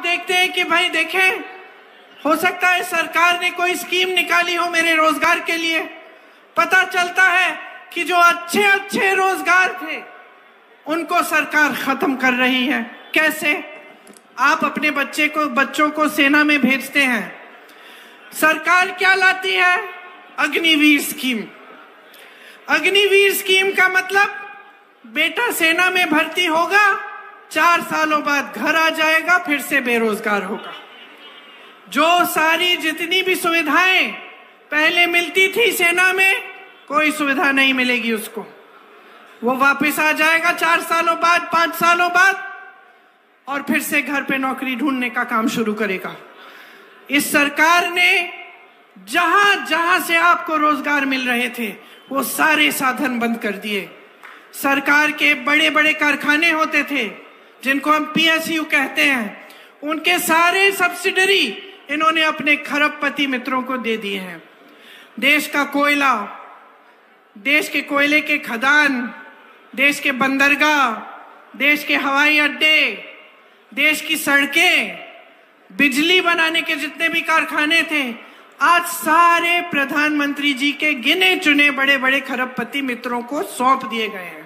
देखते हैं कि भाई देखें, हो सकता है सरकार ने कोई स्कीम निकाली हो मेरे रोजगार के लिए। पता चलता है कि जो अच्छे अच्छे रोजगार थे उनको सरकार खत्म कर रही है। कैसे? आप अपने बच्चों को सेना में भेजते हैं, सरकार क्या लाती है? अग्निवीर स्कीम। अग्निवीर स्कीम का मतलब बेटा सेना में भर्ती होगा, 4 सालों बाद घर आ जाएगा, फिर से बेरोजगार होगा। जो सारी जितनी भी सुविधाएं पहले मिलती थी सेना में, कोई सुविधा नहीं मिलेगी उसको। वो वापस आ जाएगा 4 सालों बाद, 5 सालों बाद, और फिर से घर पे नौकरी ढूंढने का काम शुरू करेगा। इस सरकार ने जहां जहां से आपको रोजगार मिल रहे थे वो सारे साधन बंद कर दिए। सरकार के बड़े बड़े कारखाने होते थे जिनको हम पीएसयू कहते हैं, उनके सारे सब्सिडरी इन्होंने अपने खरबपति मित्रों को दे दिए हैं। देश का कोयला, देश के कोयले के खदान, देश के बंदरगाह, देश के हवाई अड्डे, देश की सड़कें, बिजली बनाने के जितने भी कारखाने थे, आज सारे प्रधानमंत्री जी के गिने चुने बड़े बड़े खरबपति मित्रों को सौंप दिए गए हैं।